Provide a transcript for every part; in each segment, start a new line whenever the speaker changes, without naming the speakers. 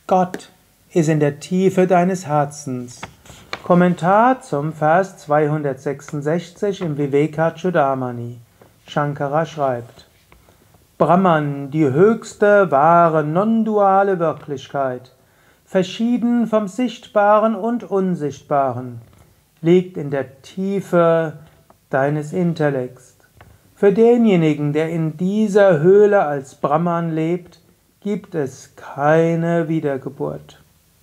Gott ist in der Tiefe deines Herzens. Kommentar zum Vers 266 im Vivekachudamani. Shankara schreibt: Brahman, die höchste, wahre, non-duale Wirklichkeit, verschieden vom Sichtbaren und Unsichtbaren, liegt in der Tiefe deines Intellekts. Für denjenigen, der in dieser Höhle als Brahman lebt, gibt es keine Wiedergeburt.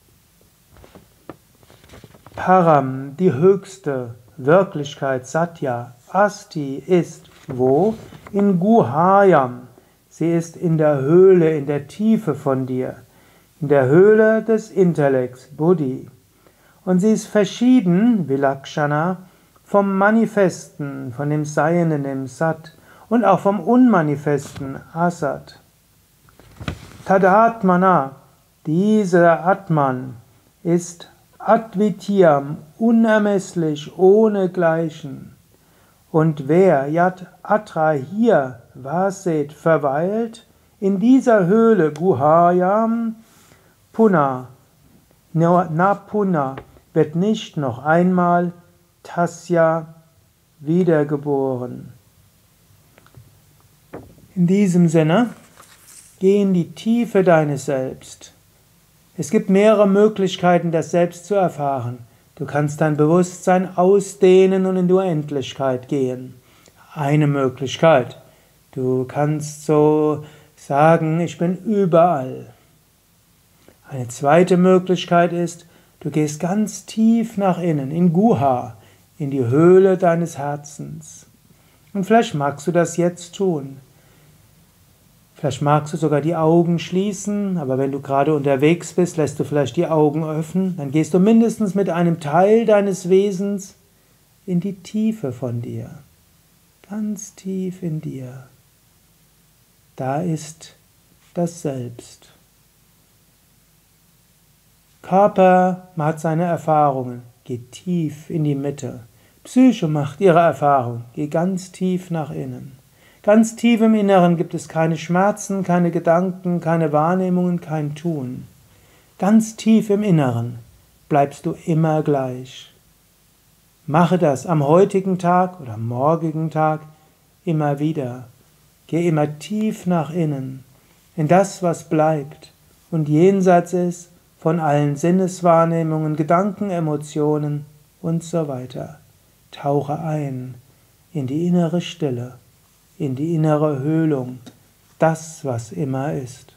Param, die höchste Wirklichkeit, Satya, Asti ist wo? In Guhayam. Sie ist in der Höhle, in der Tiefe von dir, in der Höhle des Intellekts, Buddhi. Und sie ist verschieden, Vilakshana, vom Manifesten, von dem Seienden, dem Sat, und auch vom Unmanifesten, Asat. Tadatmana, dieser Atman, ist Advityam, unermesslich, ohnegleichen. Und wer Yat Atra hier Vaset verweilt, in dieser Höhle Guhayam, Puna, na Puna, wird nicht noch einmal Tasya wiedergeboren. In diesem Sinne, geh in die Tiefe deines Selbst. Es gibt mehrere Möglichkeiten, das Selbst zu erfahren. Du kannst dein Bewusstsein ausdehnen und in die Unendlichkeit gehen. Eine Möglichkeit. Du kannst so sagen, ich bin überall. Eine zweite Möglichkeit ist, du gehst ganz tief nach innen, in Guha, in die Höhle deines Herzens. Und vielleicht magst du das jetzt tun. Vielleicht magst du sogar die Augen schließen, aber wenn du gerade unterwegs bist, lässt du vielleicht die Augen öffnen, dann gehst du mindestens mit einem Teil deines Wesens in die Tiefe von dir. Ganz tief in dir. Da ist das Selbst. Körper hat seine Erfahrungen, geh tief in die Mitte. Psyche macht ihre Erfahrung, geh ganz tief nach innen. Ganz tief im Inneren gibt es keine Schmerzen, keine Gedanken, keine Wahrnehmungen, kein Tun. Ganz tief im Inneren bleibst du immer gleich. Mache das am heutigen Tag oder am morgigen Tag immer wieder. Geh immer tief nach innen, in das, was bleibt und jenseits ist von allen Sinneswahrnehmungen, Gedanken, Emotionen und so weiter. Tauche ein in die innere Stille, in die innere Höhlung, das, was immer ist.